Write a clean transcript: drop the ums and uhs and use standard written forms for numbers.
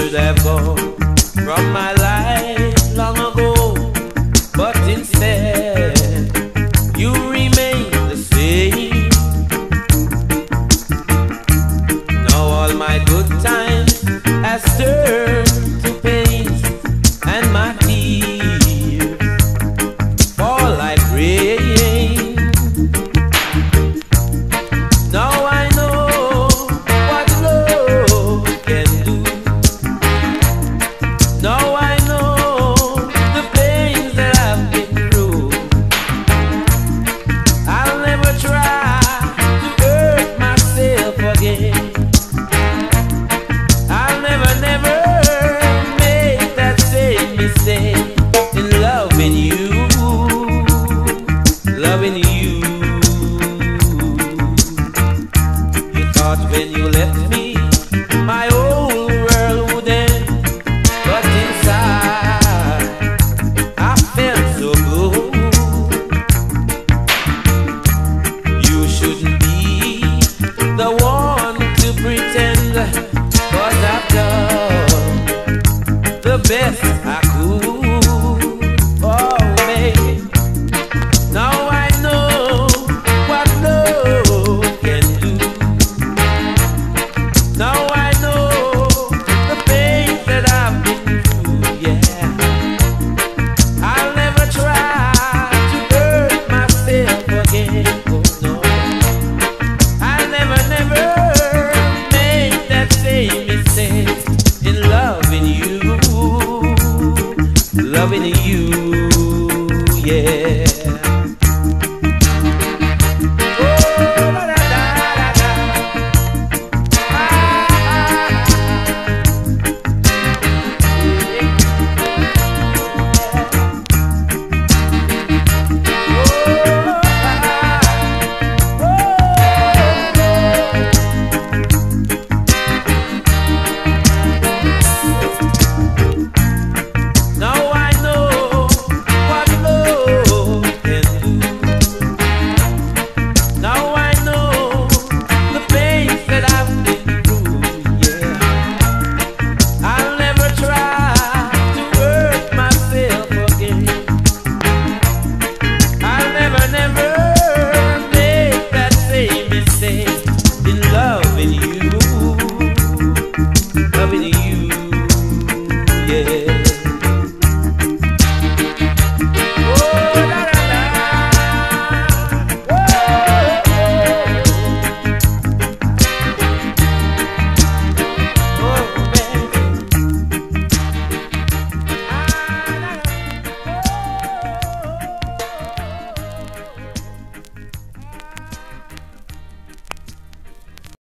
should have gone from my life long ago, but instead you remain the same. Now all my good times has turned to pains, and my tears fall like rain. Now I know what love can do. Now I know the pains that I've been through. I'll never try to hurt myself again. I'll never make that same mistake in loving you, loving you. You thought when you left me, my whole world would end, but inside I felt so good. You shouldn't be the one to pretend, 'cause I've done the best I could. Oh, baby, now I know what love can do. Now I know the pain that I've been through, yeah. I'll never try to hurt myself again, oh no. I'll never make that same mistake in loving you, loving you.